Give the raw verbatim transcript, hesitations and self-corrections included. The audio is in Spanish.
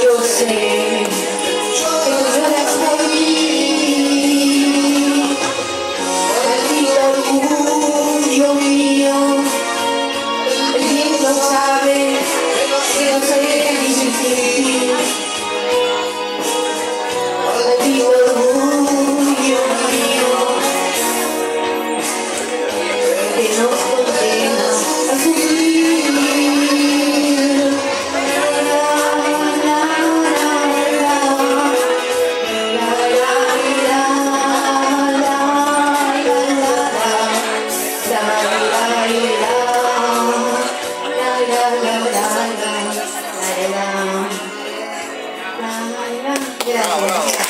yo sé que lloras por mí, maldito orgullo mío, el viento sabe que no sé distinguir, maldito orgullo mío, que nos condena a sufrir. Yeah.